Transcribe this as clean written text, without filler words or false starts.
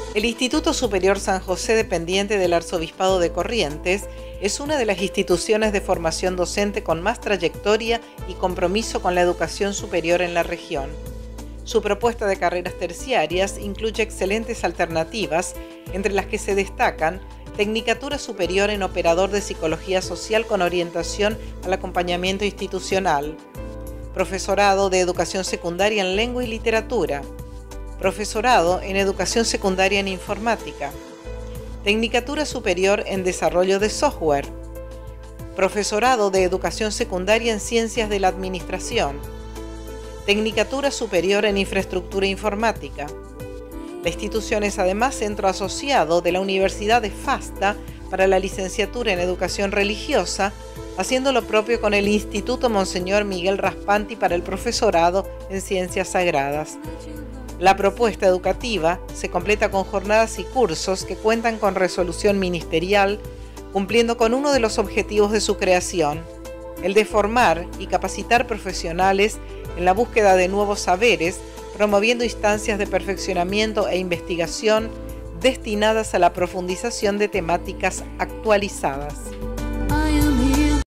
El Instituto Superior San José, dependiente del Arzobispado de Corrientes, es una de las instituciones de formación docente con más trayectoria y compromiso con la educación superior en la región. Su propuesta de carreras terciarias incluye excelentes alternativas, entre las que se destacan Tecnicatura Superior en Operador de Psicología Social con orientación al acompañamiento institucional, Profesorado de Educación Secundaria en Lengua y Literatura, Profesorado en Educación Secundaria en Informática, Tecnicatura Superior en Desarrollo de Software, Profesorado de Educación Secundaria en Ciencias de la Administración, Tecnicatura Superior en Infraestructura Informática. La institución es además centro asociado de la Universidad de FASTA para la licenciatura en Educación Religiosa, haciendo lo propio con el Instituto Monseñor Miguel Raspanti para el profesorado en Ciencias Sagradas. La propuesta educativa se completa con jornadas y cursos que cuentan con resolución ministerial, cumpliendo con uno de los objetivos de su creación, el de formar y capacitar profesionales en la búsqueda de nuevos saberes, promoviendo instancias de perfeccionamiento e investigación destinadas a la profundización de temáticas actualizadas.